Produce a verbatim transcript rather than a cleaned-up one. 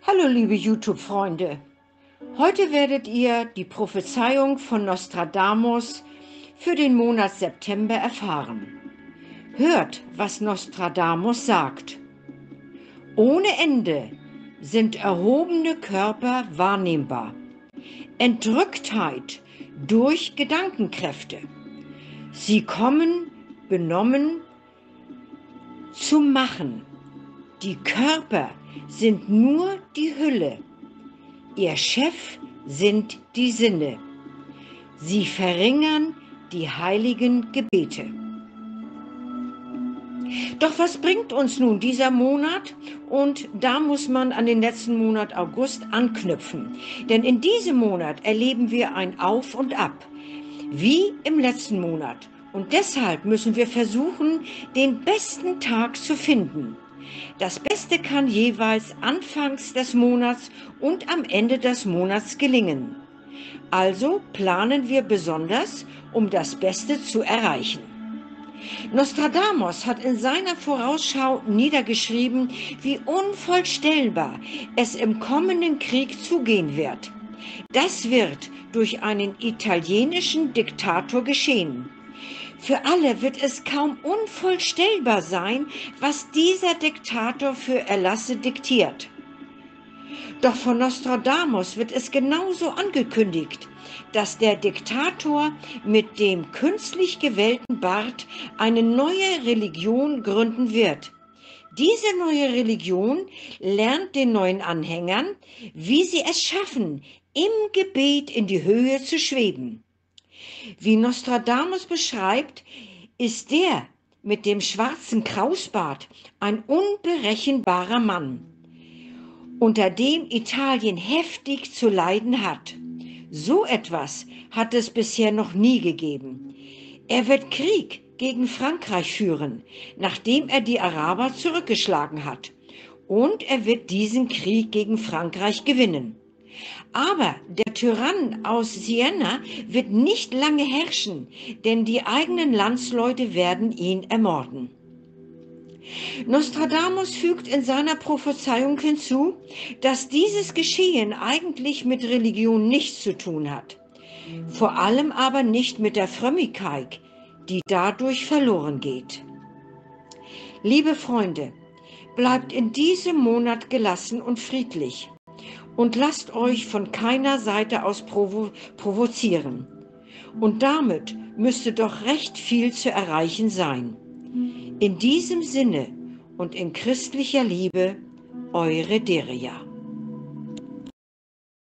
Hallo liebe YouTube-Freunde, heute werdet ihr die Prophezeiung von Nostradamus für den Monat September erfahren. Hört, was Nostradamus sagt. Ohne Ende sind erhobene Körper wahrnehmbar. Entrücktheit durch Gedankenkräfte. Sie kommen benommen zum Machen. Die Körper sind nur die Hülle. Ihr Chef sind die Sinne. Sie verringern die heiligen Gebete. Doch was bringt uns nun dieser Monat? Und da muss man an den letzten Monat August anknüpfen. Denn in diesem Monat erleben wir ein Auf und Ab, wie im letzten Monat. Und deshalb müssen wir versuchen, den besten Tag zu finden. Das Beste kann jeweils anfangs des Monats und am Ende des Monats gelingen. Also planen wir besonders, um das Beste zu erreichen. Nostradamus hat in seiner Vorausschau niedergeschrieben, wie unvorstellbar es im kommenden Krieg zugehen wird. Das wird durch einen italienischen Diktator geschehen. Für alle wird es kaum unvorstellbar sein, was dieser Diktator für Erlasse diktiert. Doch von Nostradamus wird es genauso angekündigt, dass der Diktator mit dem künstlich gewählten Bart eine neue Religion gründen wird. Diese neue Religion lernt den neuen Anhängern, wie sie es schaffen, im Gebet in die Höhe zu schweben. Wie Nostradamus beschreibt, ist der mit dem schwarzen Krausbart ein unberechenbarer Mann, unter dem Italien heftig zu leiden hat. So etwas hat es bisher noch nie gegeben. Er wird Krieg gegen Frankreich führen, nachdem er die Araber zurückgeschlagen hat. Und er wird diesen Krieg gegen Frankreich gewinnen. Aber der Tyrann aus Siena wird nicht lange herrschen, denn die eigenen Landsleute werden ihn ermorden. Nostradamus fügt in seiner Prophezeiung hinzu, dass dieses Geschehen eigentlich mit Religion nichts zu tun hat, vor allem aber nicht mit der Frömmigkeit, die dadurch verloren geht. Liebe Freunde, bleibt in diesem Monat gelassen und friedlich. Und lasst euch von keiner Seite aus provo provozieren. Und damit müsste doch recht viel zu erreichen sein. In diesem Sinne und in christlicher Liebe, eure Deria.